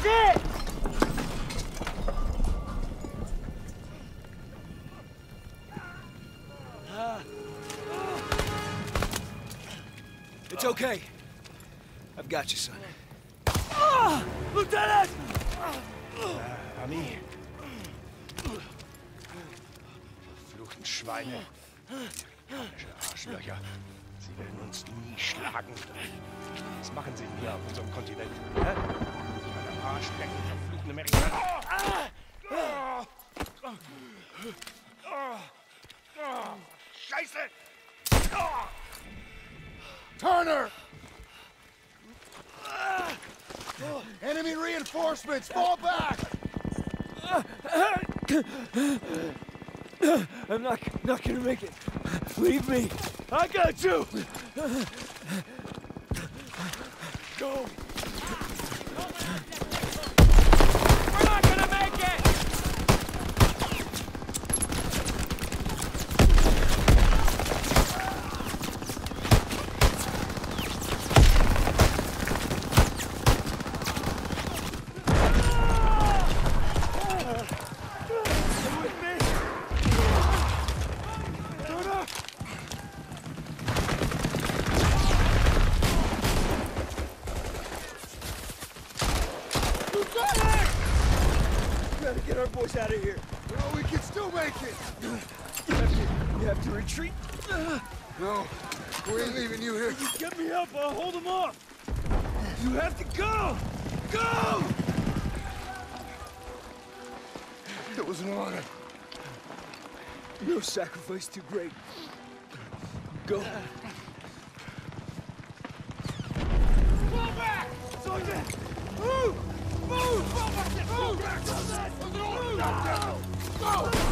is it! It's okay. I've got you, son. Lieutenant! Ami. Verfluchten Schweine. Komische Arschlöcher. Sie werden uns nie schlagen. Was machen sie denn hier auf unserem Kontinent? Hä? Meine Arschlecken, verfluchten Amerikaner. Scheiße! Turner! Enemy reinforcements! Fall back! I'm not gonna make it. Leave me. I got you! Go! We're not gonna make it! Get our boys out of here. No, we can still make it! You have to retreat. No, we ain't leaving you here. You get me up, I'll hold them off. You have to go! Go! It was an honor. No sacrifice too great. Go. Fall back! Sergeant! Move! Move! Fall back! Move! Move! Go!